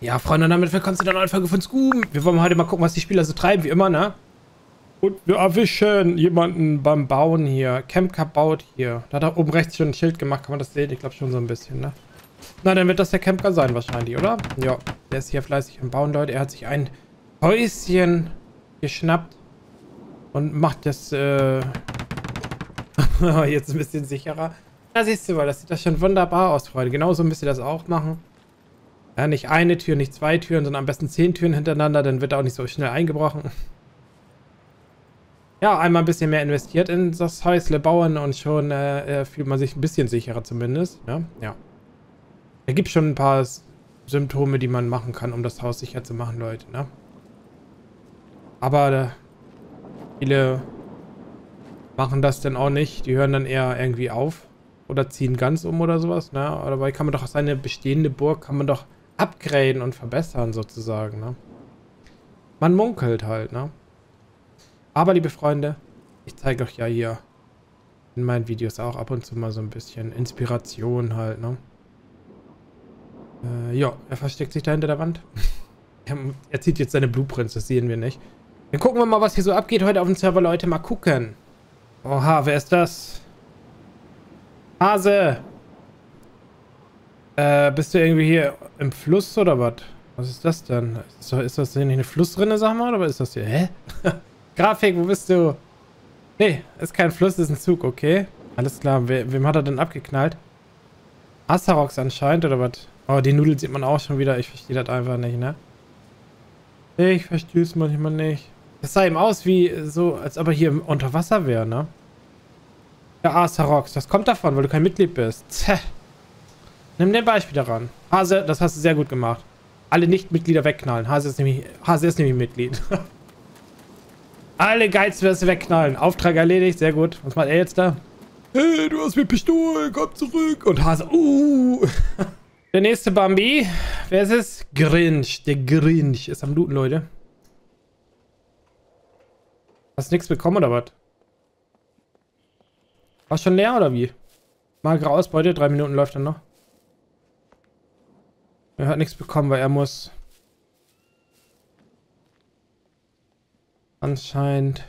Ja, Freunde, und damit willkommen zu der neuen Folge von Scoob. Wir wollen heute mal gucken, was die Spieler so treiben, wie immer, ne? Und wir erwischen jemanden beim Bauen hier. Kemka baut hier. Da hat er oben rechts schon ein Schild gemacht, kann man das sehen? Ich glaube schon so ein bisschen, ne? Na, dann wird das der Kemka sein wahrscheinlich, oder? Ja, der ist hier fleißig am Bauen, Leute. Er hat sich ein Häuschen geschnappt und macht das, jetzt ein bisschen sicherer. Da siehst du mal, das sieht das schon wunderbar aus, Freunde. Genauso müsst ihr das auch machen. Ja, nicht eine Tür, nicht zwei Türen, sondern am besten 10 Türen hintereinander, dann wird er auch nicht so schnell eingebrochen. Ja, einmal ein bisschen mehr investiert in das Häusle bauen und schon fühlt man sich ein bisschen sicherer zumindest. Ja, ja. Da gibt schon ein paar Symptome, die man machen kann, um das Haus sicher zu machen, Leute, ne? Aber viele machen das dann auch nicht. Die hören dann eher irgendwie auf oder ziehen ganz um oder sowas, ne? Aber dabei kann man doch seine bestehende Burg, kann man doch upgraden und verbessern sozusagen, ne? Man munkelt halt, ne? Aber, liebe Freunde, ich zeige euch ja hier in meinen Videos auch ab und zu mal so ein bisschen Inspiration halt, ne? Ja, er versteckt sich da hinter der Wand. Er zieht jetzt seine Blueprints, das sehen wir nicht. Dann gucken wir mal, was hier so abgeht heute auf dem Server, Leute. Mal gucken. Oha, wer ist das? Hase! Bist du irgendwie hier im Fluss oder was? Was ist das denn? Ist das denn nicht eine Flussrinne, sag mal? Oder was ist das hier? Hä? Grafik, wo bist du? Nee, ist kein Fluss, ist ein Zug, okay. Alles klar, wem hat er denn abgeknallt? Asarox anscheinend, oder was? Oh, die Nudeln sieht man auch schon wieder. Ich verstehe das einfach nicht, ne? Ich verstehe es manchmal nicht. Das sah ihm aus wie so, als ob er hier unter Wasser wäre, ne? Ja, Asarox, das kommt davon, weil du kein Mitglied bist. Zäh. Nimm dir ein Beispiel daran. Hase, das hast du sehr gut gemacht. Alle Nicht-Mitglieder wegknallen. Hase ist nämlich Mitglied. Alle Geizwürste wegknallen. Auftrag erledigt, sehr gut. Was macht er jetzt da? Hey, du hast mir Pistolen, komm zurück. Und Hase, Der nächste Bambi. Wer ist es? Grinch. Der Grinch ist am Looten, Leute. Hast du nichts bekommen, oder was? War schon leer, oder wie? Magere Ausbeute, 3 Minuten läuft dann noch. Er hat nichts bekommen, weil er muss anscheinend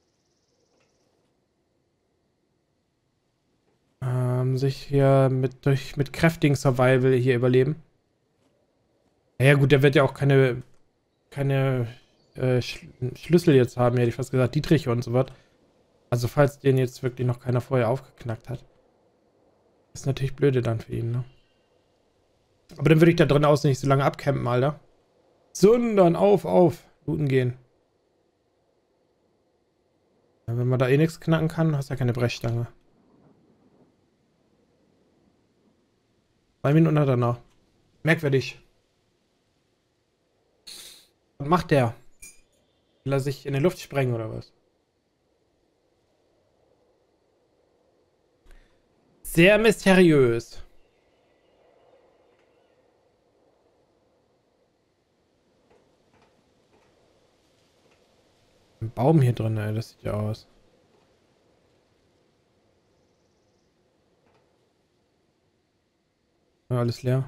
sich hier mit kräftigen Survival hier überleben. Ja gut, der wird ja auch keine Schlüssel jetzt haben, hätte ich fast gesagt, Dietrich und so was. Also falls den jetzt wirklich noch keiner vorher aufgeknackt hat. Ist natürlich blöde dann für ihn, ne? Aber dann würde ich da drin außen nicht so lange abcampen, Alter. Sondern auf, looten gehen. Ja, wenn man da eh nichts knacken kann, hast du ja keine Brechstange. 2 Minuten hat er noch. Merkwürdig. Was macht der? Will er sich in die Luft sprengen oder was? Sehr mysteriös. Ein Baum hier drin, ey, das sieht ja aus. Ja, alles leer.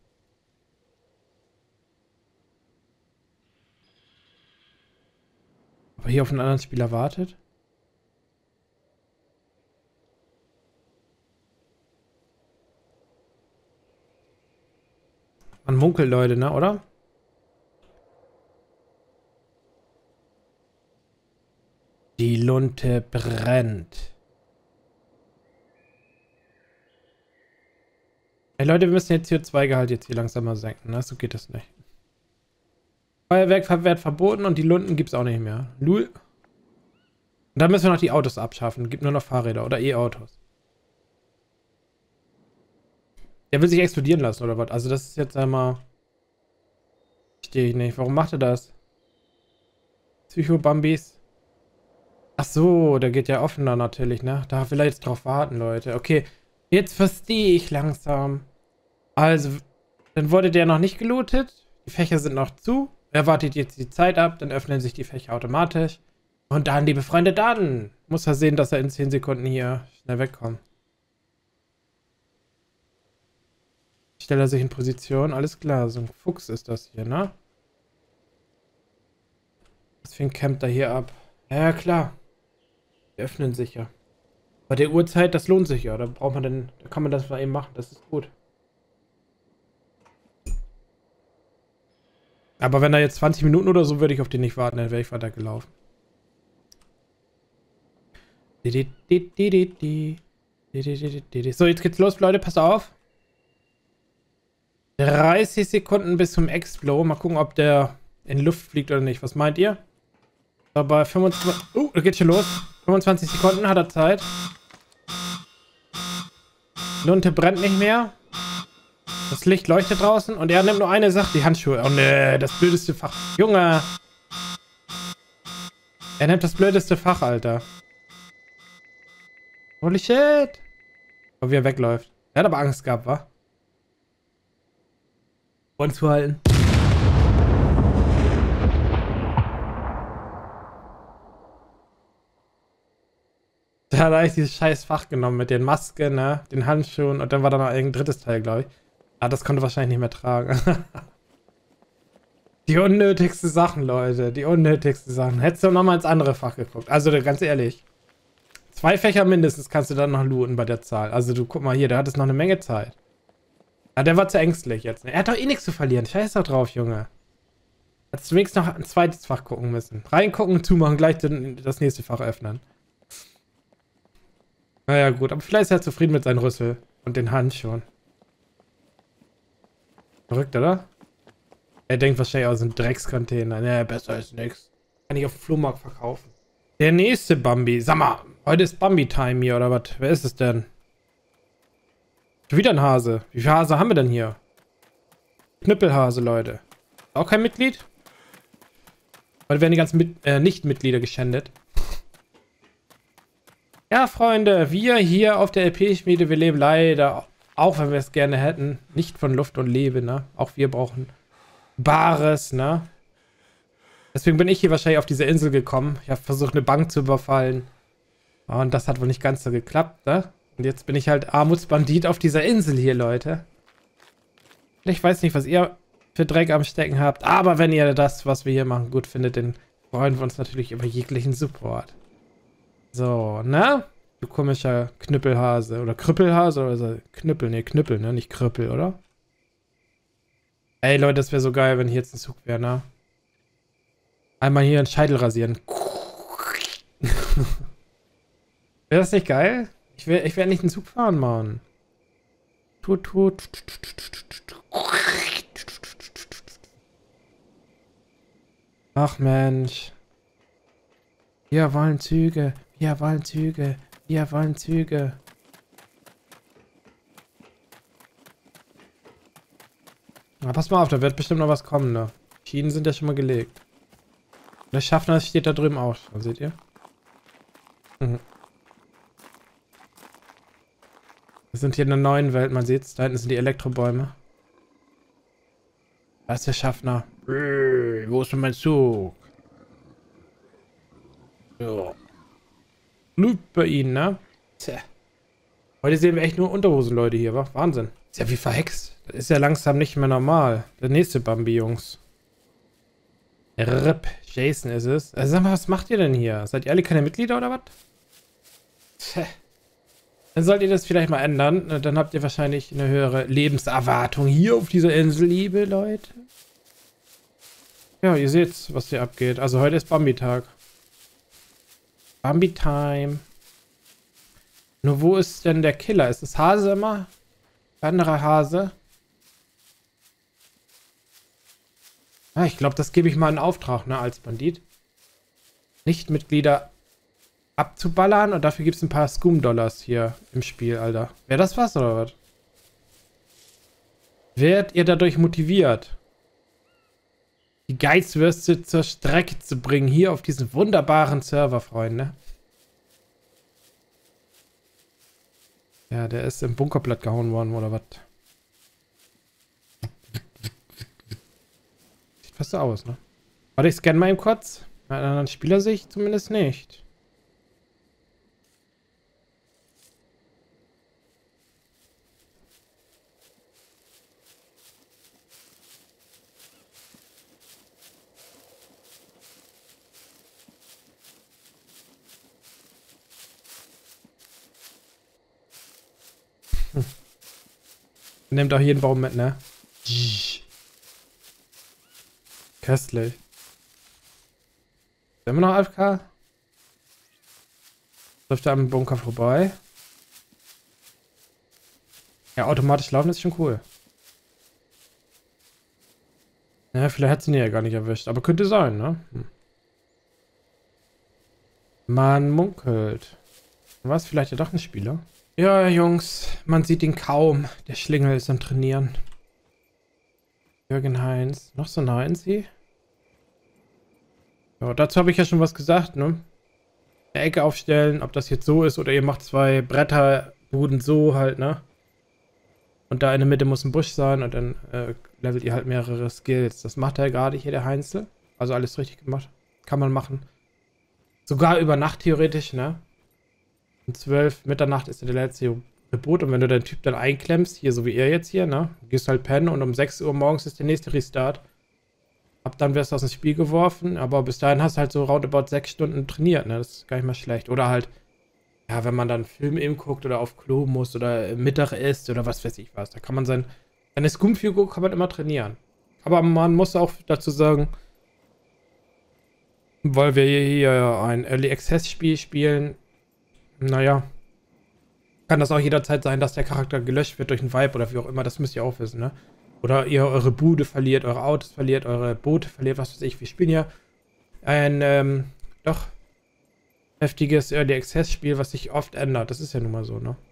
Aber hier auf einen anderen Spieler wartet. Man munkelt, Leute, ne, oder? Die Lunte brennt. Ey Leute, wir müssen jetzt CO2-Gehalt jetzt hier langsam mal senken, ne? So geht das nicht. Feuerwerk wird verboten und die Lunten gibt's auch nicht mehr. Lul. Und dann müssen wir noch die Autos abschaffen. Gibt nur noch Fahrräder oder E-Autos. Der will sich explodieren lassen, oder was? Also das ist jetzt einmal... Verstehe ich nicht. Warum macht er das? Psycho-Bambis. Ach so, der geht ja offener natürlich, ne? Da will er jetzt drauf warten, Leute. Okay, jetzt verstehe ich langsam. Also, dann wurde der noch nicht gelootet. Die Fächer sind noch zu. Er wartet jetzt die Zeit ab, dann öffnen sich die Fächer automatisch. Und dann, liebe Freunde, dann muss er sehen, dass er in 10 Sekunden hier schnell wegkommt. Stellt er sich in Position. Alles klar, so ein Fuchs ist das hier, ne? Deswegen campt er hier ab. Ja, klar. Die öffnen sich ja. Bei der Uhrzeit, das lohnt sich ja. Da braucht man dann, da kann man das mal eben machen. Das ist gut. Aber wenn da jetzt 20 Minuten oder so, würde ich auf den nicht warten. Dann wäre ich weitergelaufen. So, jetzt geht's los, Leute. Passt auf. 30 Sekunden bis zum Explo. Mal gucken, ob der in Luft fliegt oder nicht. Was meint ihr? Aber 25... da geht's schon los. 25 Sekunden hat er Zeit. Lunte brennt nicht mehr. Das Licht leuchtet draußen. Und er nimmt nur eine Sache, die Handschuhe. Oh ne, das blödeste Fach. Junge. Er nimmt das blödeste Fach, Alter. Holy shit. Oh, wie er wegläuft. Er hat aber Angst gehabt, wa? Und zu halten. Da hat er eigentlich dieses scheiß Fach genommen mit den Masken, ne? Den Handschuhen und dann war da noch irgendein drittes Teil, glaube ich. Ah, das konnte wahrscheinlich nicht mehr tragen. Die unnötigsten Sachen, Leute. Die unnötigsten Sachen. Hättest du noch mal ins andere Fach geguckt. Also, ganz ehrlich. 2 Fächer mindestens kannst du dann noch looten bei der Zahl. Also, du guck mal hier, der hat jetzt noch eine Menge Zeit. Ah, der war zu ängstlich jetzt. Er hat doch eh nichts zu verlieren. Scheiß doch drauf, Junge. Hättest du wenigstens noch ein zweites Fach gucken müssen. Reingucken, zumachen, gleich das nächste Fach öffnen. Naja, gut. Aber vielleicht ist er zufrieden mit seinem Rüssel und den Handschuhen. Verrückt, oder? Er denkt wahrscheinlich aus einem Dreckscontainer. Naja, besser ist nix. Kann ich auf dem Flohmarkt verkaufen. Der nächste Bambi. Sag mal, heute ist Bambi-Time hier, oder was? Wer ist es denn? Schon wieder ein Hase. Wie viele Hase haben wir denn hier? Knüppelhase, Leute. Auch kein Mitglied? Heute werden die ganzen Nicht-Mitglieder geschändet. Ja, Freunde, wir hier auf der LP-Schmiede, wir leben leider, auch wenn wir es gerne hätten, nicht von Luft und Leben, ne? Auch wir brauchen Bares, ne? Deswegen bin ich hier wahrscheinlich auf diese Insel gekommen. Ich habe versucht, eine Bank zu überfallen. Und das hat wohl nicht ganz so geklappt, ne? Und jetzt bin ich halt Armutsbandit auf dieser Insel hier, Leute. Ich weiß nicht, was ihr für Dreck am Stecken habt, aber wenn ihr das, was wir hier machen, gut findet, dann freuen wir uns natürlich über jeglichen Support. So, ne? Du komischer Knüppelhase. Oder Krüppelhase oder so. Knüppel, ne, Knüppel, ne? Nicht Krüppel, oder? Ey, Leute, das wäre so geil, wenn hier jetzt ein Zug wäre, ne? Einmal hier einen Scheitel rasieren. Wäre das nicht geil? Ich will nicht einen Zug fahren, Mann. Ach, Mensch. Wir wollen Züge. Wir wollen Züge. Wir wollen Züge. Na, pass mal auf, da wird bestimmt noch was kommen, ne? Schienen sind ja schon mal gelegt. Der Schaffner steht da drüben auch schon, seht ihr? Mhm. Wir sind hier in der neuen Welt, man sieht's. Da hinten sind die Elektrobäume. Da ist der Schaffner. Wo ist denn mein Zug? Ja. Lügt bei ihnen, ne? Tja. Heute sehen wir echt nur Unterhosen-Leute hier, wa? Wahnsinn. Ist ja wie verhext. Das ist ja langsam nicht mehr normal. Der nächste Bambi, Jungs. RIP. Jason ist es. Also sag mal, was macht ihr denn hier? Seid ihr alle keine Mitglieder oder was? Tja. Dann sollt ihr das vielleicht mal ändern. Dann habt ihr wahrscheinlich eine höhere Lebenserwartung hier auf dieser Insel, liebe Leute. Ja, ihr seht, was hier abgeht. Also heute ist Bambi-Tag. Bambi-Time. Nur wo ist denn der Killer? Ist es Hase immer? Anderer Hase? Ah, ich glaube, das gebe ich mal in Auftrag, ne, als Bandit. Nichtmitglieder abzuballern und dafür gibt es ein paar Scum-Dollars hier im Spiel, Alter. Wäre das was oder was? Werdet ihr dadurch motiviert, die Geizwürste zur Strecke zu bringen, hier auf diesen wunderbaren Server, Freunde? Ja, der ist im Bunkerblatt gehauen worden, oder was? Sieht fast so aus, ne? Warte, ich scanne mal eben kurz. Bei einer anderen Spielersicht zumindest nicht. Nehmt auch jeden Baum mit, ne? Köstlich. Ist immer noch AFK? Läuft da am Bunker vorbei. Ja, automatisch laufen ist schon cool. Ja, vielleicht hat sie ihn ja gar nicht erwischt. Aber könnte sein, ne? Man munkelt. Was? Vielleicht ja doch ein Spieler? Ja, Jungs, man sieht ihn kaum. Der Schlingel ist am Trainieren. Jürgen Heinz. Noch so ein Heinzi? Ja, dazu habe ich ja schon was gesagt, ne? Eine Ecke aufstellen, ob das jetzt so ist oder ihr macht 2 Bretterbuden so halt, ne? Und da in der Mitte muss ein Busch sein und dann levelt ihr halt mehrere Skills. Das macht er gerade hier, der Heinzel. Also alles richtig gemacht. Kann man machen. Sogar über Nacht theoretisch, ne? Um 12 Mitternacht ist ja der letzte Reboot und wenn du deinen Typ dann einklemmst, hier so wie er jetzt hier, ne? Gehst halt pennen und um 6 Uhr morgens ist der nächste Restart. Ab dann wirst du aus dem Spiel geworfen, aber bis dahin hast du halt so roundabout 6 Stunden trainiert, ne? Das ist gar nicht mal schlecht. Oder halt, ja, wenn man dann einen Film eben guckt oder auf Klo muss oder Mittag isst oder was weiß ich was. Da kann man seine Scum-Figur kann man immer trainieren. Aber man muss auch dazu sagen, weil wir hier ein Early Access Spiel spielen, naja, kann das auch jederzeit sein, dass der Charakter gelöscht wird durch einen Vibe oder wie auch immer, das müsst ihr auch wissen, ne? Oder ihr eure Bude verliert, eure Autos verliert, eure Boote verliert, was weiß ich. Wir spielen ja ein, doch heftiges Early Access Spiel, was sich oft ändert. Das ist ja nun mal so, ne?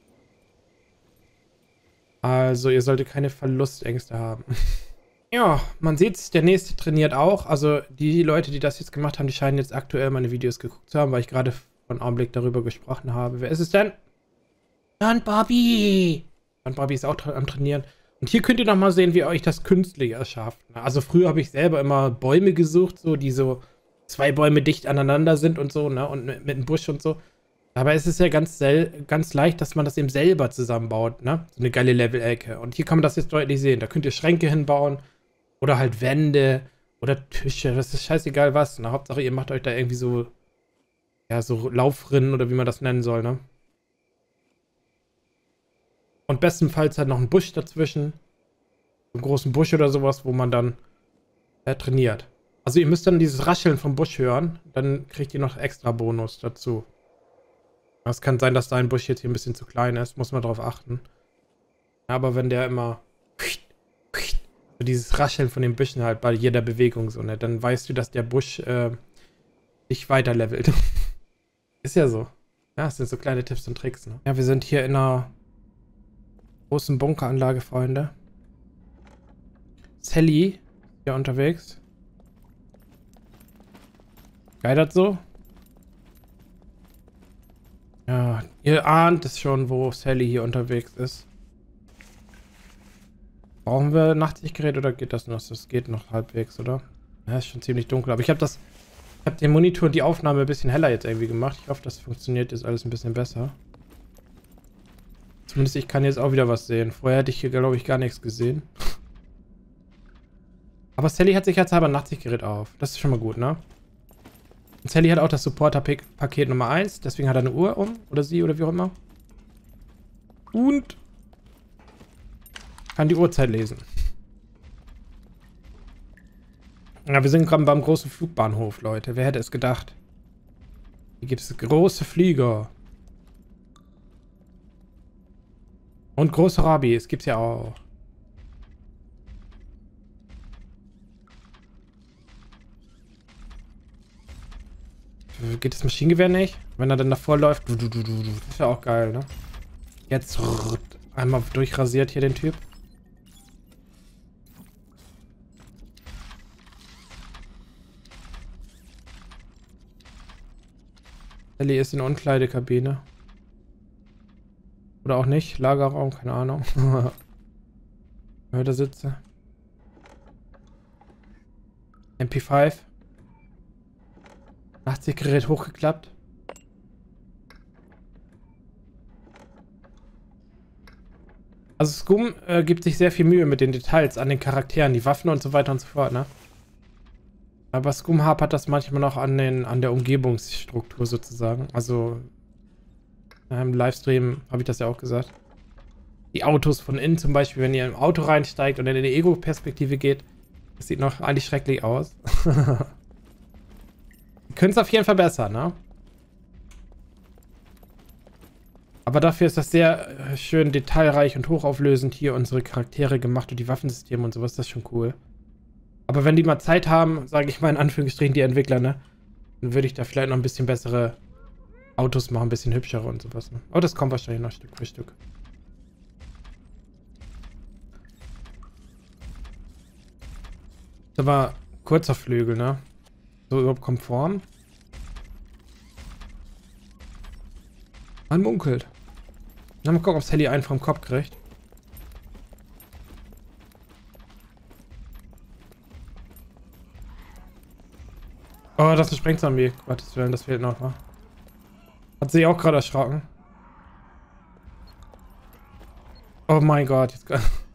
Also, ihr solltet keine Verlustängste haben. Ja, man sieht's, der nächste trainiert auch. Also, die Leute, die das jetzt gemacht haben, die scheinen jetzt aktuell meine Videos geguckt zu haben, weil ich gerade von Augenblick darüber gesprochen habe. Wer ist es denn? Dann Bobby! Dann Bobby ist auch am Trainieren. Und hier könnt ihr noch mal sehen, wie ihr euch das künstlich erschafft. Also, früher habe ich selber immer Bäume gesucht, so, die so 2 Bäume dicht aneinander sind und so, ne? Und mit einem Busch und so. Aber es ist ja ganz leicht, dass man das eben selber zusammenbaut, ne? So eine geile Level-Ecke. Und hier kann man das jetzt deutlich sehen. Da könnt ihr Schränke hinbauen. Oder halt Wände. Oder Tische. Das ist scheißegal was. Na, Hauptsache, ihr macht euch da irgendwie so, ja, so Laufrinnen oder wie man das nennen soll, ne? Und bestenfalls halt noch ein Busch dazwischen. So einen großen Busch oder sowas, wo man dann trainiert. Also ihr müsst dann dieses Rascheln vom Busch hören. Dann kriegt ihr noch extra Bonus dazu. Es kann sein, dass dein Busch jetzt hier ein bisschen zu klein ist. Muss man drauf achten. Aber wenn der immer so dieses Rascheln von den Büschen halt bei jeder Bewegung so, ne, dann weißt du, dass der Busch dich weiterlevelt. Ist ja so. Ja, das sind so kleine Tipps und Tricks, ne? Ja, wir sind hier in einer großen Bunkeranlage, Freunde. Sally hier unterwegs. Geil das so? Ja, ihr ahnt es schon, wo Sally hier unterwegs ist. Brauchen wir ein Nachtsichtgerät oder geht das noch? Das geht noch halbwegs, oder? Ja, ist schon ziemlich dunkel. Aber ich habe den Monitor und die Aufnahme ein bisschen heller jetzt irgendwie gemacht. Ich hoffe, das funktioniert jetzt alles ein bisschen besser. Zumindest ich kann jetzt auch wieder was sehen. Vorher hätte ich hier, glaube ich, gar nichts gesehen. Aber Sally hat sich jetzt halber ein Nachtsichtgerät auf. Das ist schon mal gut, ne? Und Sally hat auch das Supporter-Paket Nummer 1. Deswegen hat er eine Uhr um. Oder sie, oder wie auch immer. Und kann die Uhrzeit lesen. Ja, wir sind gerade beim großen Flugbahnhof, Leute. Wer hätte es gedacht? Hier gibt es große Flieger. Und große Rabis gibt's ja auch. Geht das Maschinengewehr nicht? Wenn er dann davor läuft. Das ist ja auch geil, ne? Jetzt einmal durchrasiert hier den Typ. Ellie ist in der Umkleidekabine. Oder auch nicht. Lagerraum, keine Ahnung. Da sitze. MP5. Nachtsichtgerät hochgeklappt. Also Scum gibt sich sehr viel Mühe mit den Details an den Charakteren, die Waffen und so weiter und so fort, ne? Aber Scum hapert das manchmal noch an der Umgebungsstruktur sozusagen. Also im Livestream habe ich das ja auch gesagt. Die Autos von innen zum Beispiel, wenn ihr im Auto reinsteigt und dann in die Ego-Perspektive geht. Das sieht noch eigentlich schrecklich aus. Können es auf jeden Fall besser, ne? Aber dafür ist das sehr schön detailreich und hochauflösend hier unsere Charaktere gemacht und die Waffensysteme und sowas, das ist schon cool. Aber wenn die mal Zeit haben, sage ich mal in Anführungsstrichen die Entwickler, ne? Dann würde ich da vielleicht noch ein bisschen bessere Autos machen, ein bisschen hübschere und sowas. Ne? Oh, das kommt wahrscheinlich noch Stück für Stück. Das war kurzer Flügel, ne? So überhaupt konform. Man munkelt. Na, mal gucken, ob Sally einen vom Kopf kriegt. Oh, das ist ein Sprengzombie. Gottes Willen, das fehlt noch, wa? Hat sie auch gerade erschrocken. Oh mein Gott, jetzt...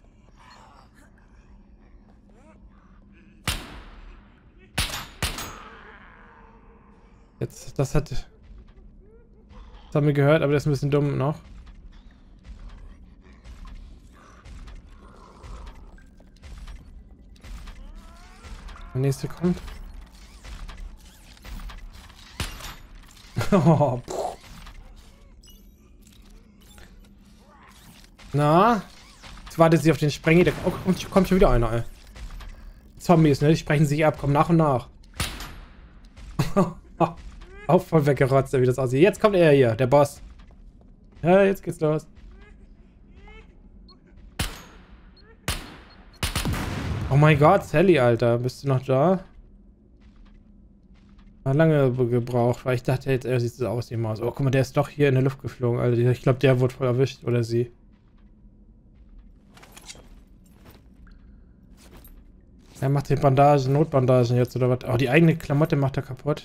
Jetzt, das haben wir gehört, aber das ist ein bisschen dumm noch. Der nächste kommt. Oh, na? Jetzt wartet sie auf den Sprengi. Oh, kommt schon wieder einer, ey. Zombies, ne? Die sprechen sich ab. Kommen nach und nach. Auch voll weggerotzt, wie das aussieht. Jetzt kommt er hier, der Boss. Ja, jetzt geht's los. Oh mein Gott, Sally, Alter. Bist du noch da? Hat lange gebraucht, weil ich dachte jetzt, er sieht so aus wie Maus. Oh, guck mal, der ist doch hier in der Luft geflogen, Alter. Ich glaube, der wurde voll erwischt, oder sie. Er macht die Bandagen, Notbandagen jetzt, oder was? Oh, die eigene Klamotte macht er kaputt.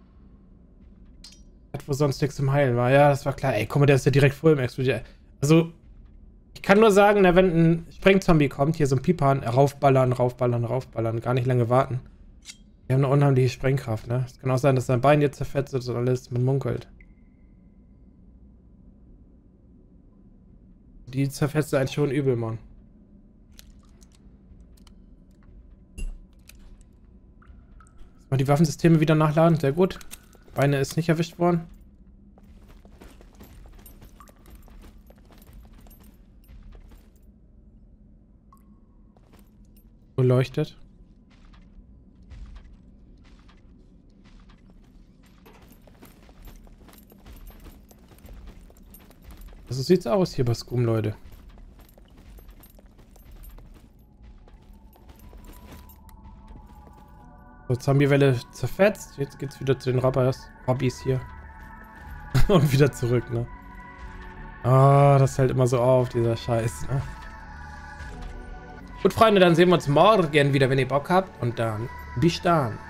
Wo sonst nichts zum Heilen war. Ja, das war klar. Ey, guck mal, der ist ja direkt vor ihm explodiert. Also, ich kann nur sagen, na, wenn ein Sprengzombie kommt, hier so ein Pipan, raufballern, raufballern, raufballern, gar nicht lange warten. Die haben eine unheimliche Sprengkraft, ne? Es kann auch sein, dass sein Bein jetzt zerfetzt ist und alles, man munkelt. Die zerfetzt eigentlich schon übel, Mann. Mal die Waffensysteme wieder nachladen, sehr gut. Beine ist nicht erwischt worden. So leuchtet. So sieht's aus hier bei Scum, Leute. So, Zombie-Welle zerfetzt. Jetzt geht's wieder zu den Hobbys hier. Und wieder zurück, ne? Ah, das hält immer so auf, dieser Scheiß, ne? Gut, Freunde, dann sehen wir uns morgen wieder, wenn ihr Bock habt. Und dann bis dann.